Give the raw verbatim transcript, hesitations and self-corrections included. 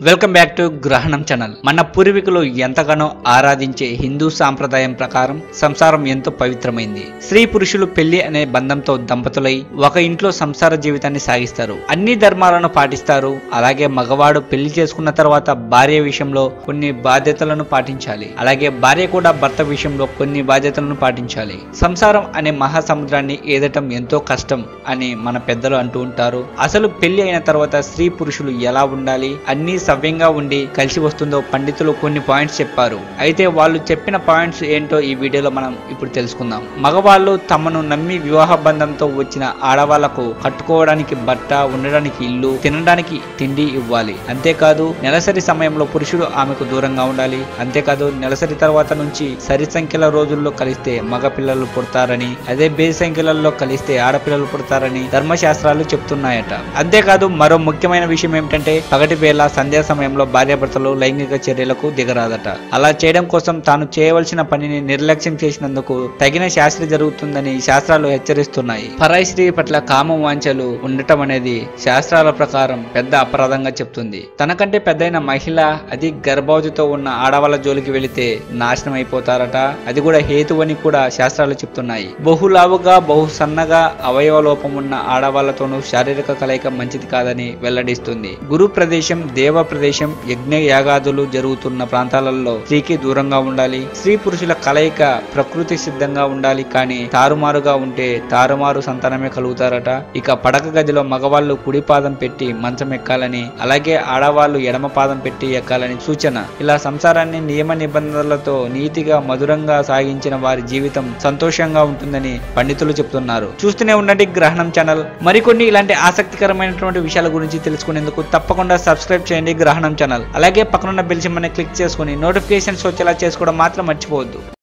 Welcome back to Grahanam channel. మన పూర్వీకులు ఎంతగానో ఆరాధించే హిందూ సాంప్రదాయం ప్రకారం సంసారం ఎంతో పవిత్రమైంది. స్త్రీ పురుషులు పెళ్లి అనే బంధంతో దంపతులై ఒక ఇంట్లో సంసార జీవితాన్ని సాగిస్తారు. అన్ని ధర్మాలను పాటిస్తారు. అలాగే మగవాడు పెళ్లి చేసుకున్న తర్వాత భార్య విషయంలో కొన్ని బాధ్యతలను పాటించాలి. అలాగే భార్య కూడా భర్త విషయంలో కొన్ని బాధ్యతలను పాటించాలి. సంసారం అనే మహాసముద్రాన్ని ఏదటం ఎంతో కష్టం అని మన పెద్దలు అంటూ ఉంటారు. అసలు పెళ్లి అయిన తర్వాత స్త్రీ పురుషులు ఎలా ఉండాలి, అన్ని సవ్యంగా ఉండి కలిసి వస్తుందో పండితులు కొన్ని పాయింట్స్ చెప్పారు. అయితే వాళ్ళు చెప్పిన పాయింట్స్ ఏంటో ఈ వీడియోలో మనం ఇప్పుడు తెలుసుకుందాం. మగవాళ్ళు తమను నమ్మి వివాహ బంధంతో వచ్చిన ఆడవాళ్లకు కట్టుకోవడానికి బట్ట, ఉండడానికి ఇల్లు, తినడానికి తిండి ఇవ్వాలి. అంతేకాదు నెలసరి సమయంలో పురుషుడు ఆమెకు దూరంగా ఉండాలి. అంతేకాదు నెలసరి తర్వాత నుంచి సరి సంఖ్యల రోజుల్లో కలిస్తే మగ పిల్లలు పుడతారని, అదే బే సంఖ్యలలో కలిస్తే ఆడపిల్లలు పుడతారని ధర్మశాస్త్రాలు చెప్తున్నాయట. అంతేకాదు మరో ముఖ్యమైన విషయం ఏమిటంటే పగటి వేళ సంధ్యా సమయంలో భార్యాభర్తలు లైంగిక చర్యలకు దిగరాదట. అలా చేయడం కోసం తాను చేయవలసిన పనిని నిర్లక్ష్యం చేసినందుకు తగిన శాస్త్రి జరుగుతుందని శాస్త్రాలు హెచ్చరిస్తున్నాయి. పరాయి స్త్రీ పట్ల కామ వాంఛలు ఉండటం అనేది శాస్త్రాల ప్రకారం పెద్ద అపరాధంగా చెప్తుంది. తనకంటే పెద్దయిన మహిళ అది గర్భవతితో ఉన్న ఆడవాళ్ళ జోలికి వెళితే నాశనం అయిపోతారట. అది కూడా హేతు అని కూడా శాస్త్రాలు చెప్తున్నాయి. బహులావుగా బహు సన్నగా అవయవ లోపం ఉన్న ఆడవాళ్లతోనూ శారీరక కలయిక మంచిది కాదని వెల్లడిస్తుంది. గురు ప్రదేశం, దేవ ప్రదేశం, యజ్ఞ యాగాదులు జరుగుతున్న ప్రాంతాలలో స్త్రీకి దూరంగా ఉండాలి. స్త్రీ పురుషుల కలయిక ప్రకృతి సిద్ధంగా ఉండాలి. కానీ తారుమారుగా ఉంటే తారుమారు సంతానమే కలుగుతారట. ఇక పడక గదిలో మగవాళ్ళు కుడి పాదం పెట్టి మంచం ఎక్కాలని, అలాగే ఆడవాళ్లు ఎడమ పాదం పెట్టి ఎక్కాలని సూచన. ఇలా సంసారాన్ని నియమ నిబంధనలతో నీతిగా మధురంగా సాగించిన వారి జీవితం సంతోషంగా ఉంటుందని పండితులు చెప్తున్నారు. చూస్తూనే ఉండండి గ్రహణం ఛానల్. మరికొన్ని ఇలాంటి ఆసక్తికరమైనటువంటి విషయాల గురించి తెలుసుకునేందుకు తప్పకుండా సబ్స్క్రైబ్ చేయండి గ్రహణం ఛానల్. అలాగే పక్కనున్న బెల్ సింబల్ని క్లిక్ చేసుకుని నోటిఫికేషన్స్ వచ్చేలా చేసుకోవడం మాత్రం మర్చిపోవద్దు.